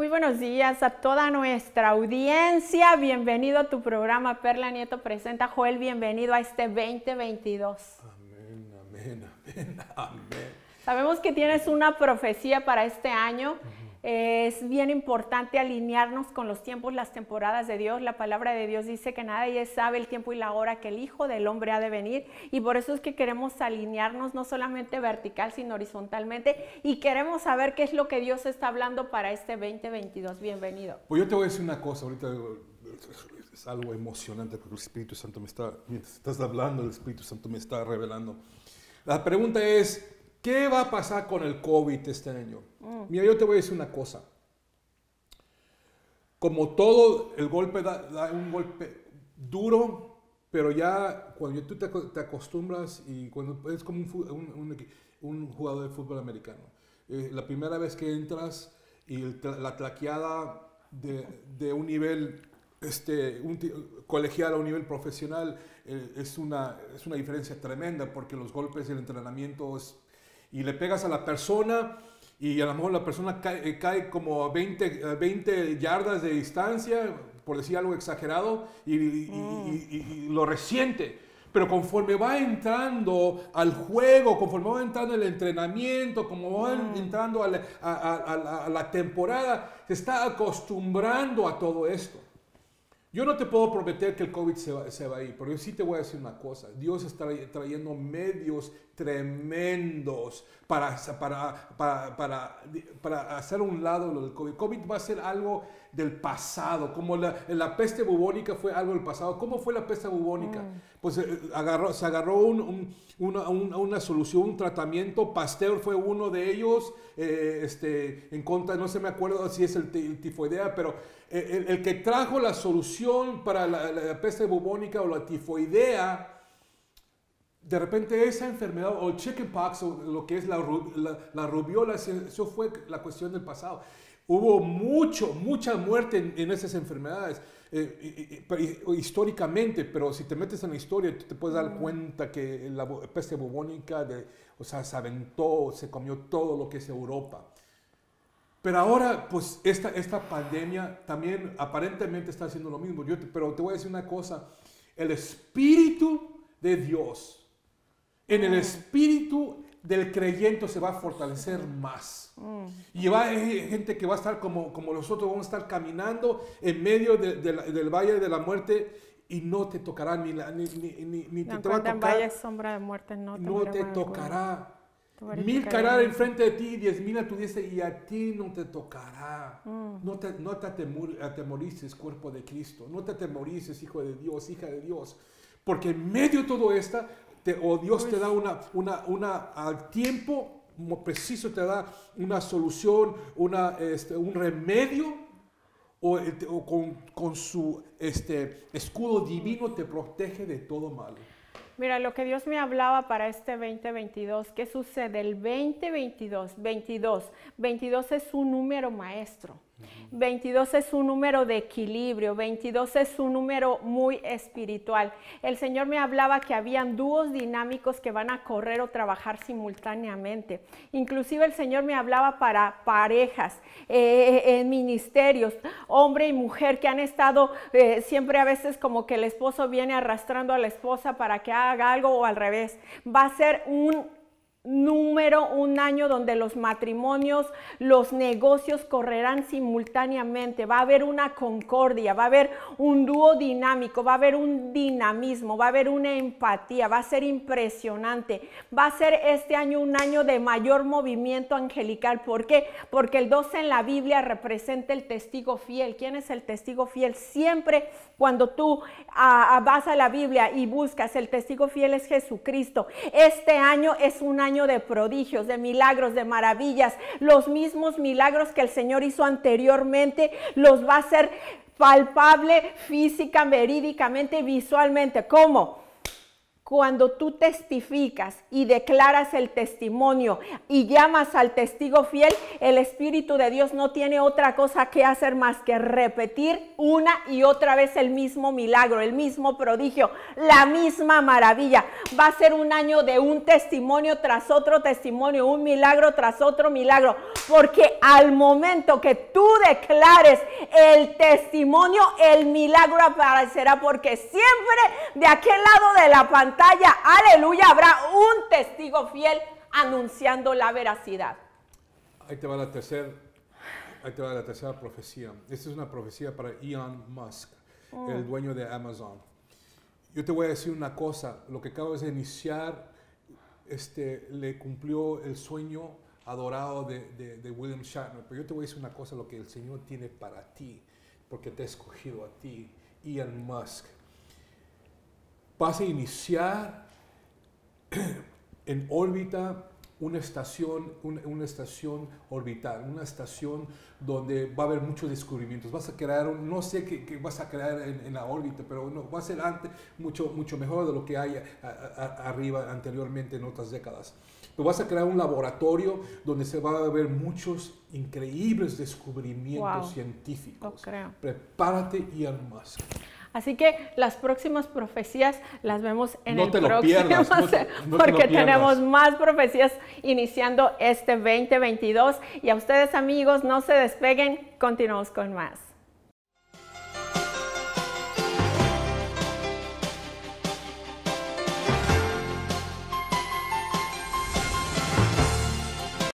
buenos días a toda nuestra audiencia. Bienvenido a tu programa Perla Nieto Presenta. Joel, bienvenido a este 2022. Amén, amén, amén, amén. Sabemos que tienes una profecía para este año. Es bien importante alinearnos con los tiempos, las temporadas de Dios. La palabra de Dios dice que nadie sabe el tiempo y la hora que el Hijo del Hombre ha de venir, y por eso es que queremos alinearnos no solamente vertical sino horizontalmente, y queremos saber qué es lo que Dios está hablando para este 2022. Bienvenido. Pues yo te voy a decir una cosa, ahorita es algo emocionante porque el Espíritu Santo mientras estás hablando, el Espíritu Santo me está revelando. La pregunta es, ¿qué va a pasar con el COVID este año? Mira, yo te voy a decir una cosa. Como todo, el golpe da un golpe duro, pero ya cuando tú te acostumbras y cuando es como un jugador de fútbol americano. La primera vez que entras y la tlaqueada de un nivel colegial a un nivel profesional es una diferencia tremenda, porque los golpes y el entrenamiento y le pegas a la persona y a lo mejor la persona cae como a 20 yardas de distancia, por decir algo exagerado, y lo resiente. Pero conforme va entrando al juego, conforme va entrando el entrenamiento, como va entrando a la temporada, se está acostumbrando a todo esto. Yo no te puedo prometer que el COVID se va a ir, pero yo sí te voy a decir una cosa. Dios está trayendo medios tremendos para hacer a un lado lo del COVID. COVID va a ser algo del pasado, como la peste bubónica fue algo del pasado. ¿Cómo fue la peste bubónica? Pues se agarró una solución, un tratamiento. Pasteur fue uno de ellos, en contra, no se me acuerdo si es el tifoidea, pero el que trajo la solución para la peste bubónica o la tifoidea, de repente esa enfermedad, o el chickenpox, o lo que es la rubiola, eso fue la cuestión del pasado. Hubo mucha muerte en esas enfermedades, históricamente, pero si te metes en la historia, tú te puedes dar cuenta que la peste bubónica, se aventó, se comió todo lo que es Europa. Pero ahora, pues, esta pandemia también aparentemente está haciendo lo mismo. Pero te voy a decir una cosa, el Espíritu de Dios, en el espíritu del creyente se va a fortalecer más. Y va a haber gente que va a estar como nosotros, vamos a estar caminando en medio del valle de la muerte, y no te tocará ni te va a tocar. Valle sombra de muerte, no te tocará. 1000 caerán enfrente de ti, 10,000 a tu diestra, y a ti no te tocará. No te atemorices, cuerpo de Cristo. No te atemorices, hijo de Dios, hija de Dios. Porque en medio de todo esto, Dios te da al tiempo preciso, te da una solución, un remedio, o con su escudo divino te protege de todo mal. Mira, lo que Dios me hablaba para este 2022, ¿qué sucede? El 2022, 22 es un número maestro. 22 es un número de equilibrio, 22 es un número muy espiritual. El Señor me hablaba que habían dúos dinámicos que van a correr o trabajar simultáneamente. Inclusive el Señor me hablaba para parejas, en ministerios, hombre y mujer, que han estado siempre, a veces como que el esposo viene arrastrando a la esposa para que haga algo, o al revés. Va a ser un año donde los matrimonios, los negocios correrán simultáneamente. Va a haber una concordia, va a haber un dúo dinámico, va a haber un dinamismo, va a haber una empatía, va a ser impresionante. Va a ser este año un año de mayor movimiento angelical. ¿Por qué? Porque el 12 en la Biblia representa el testigo fiel. ¿Quién es el testigo fiel? Siempre cuando tú vas a la Biblia y buscas, el testigo fiel es Jesucristo. Este año es un año de prodigios, de milagros, de maravillas. Los mismos milagros que el Señor hizo anteriormente los va a hacer palpable, física, verídicamente, visualmente. ¿Cómo? cuando tú testificas y declaras el testimonio y llamas al testigo fiel, el Espíritu de Dios no tiene otra cosa que hacer más que repetir una y otra vez el mismo milagro, el mismo prodigio, la misma maravilla. Va a ser un año de un testimonio tras otro testimonio, un milagro tras otro milagro, porque al momento que tú declares el testimonio, el milagro aparecerá, porque siempre de aquel lado de la pantalla, aleluya, habrá un testigo fiel anunciando la veracidad. Ahí te va la tercera profecía. Esta es una profecía para Elon Musk, el dueño de Amazon. Yo te voy a decir una cosa, lo que acabas de iniciar, le cumplió el sueño adorado de William Shatner. Pero yo te voy a decir una cosa, lo que el Señor tiene para ti, porque te ha escogido a ti, Elon Musk. Vas a iniciar en órbita una estación orbital, una estación donde va a haber muchos descubrimientos. Vas a crear, no sé qué vas a crear en la órbita, pero no, va a ser mucho mejor de lo que hay arriba anteriormente en otras décadas. Pero vas a crear un laboratorio donde se va a ver muchos increíbles descubrimientos científicos. Lo creo. Prepárate, Elon Musk. Así que las próximas profecías las vemos en el próximo, pierdas, porque tenemos más profecías iniciando este 2022. Y a ustedes, amigos, no se despeguen, continuamos con más.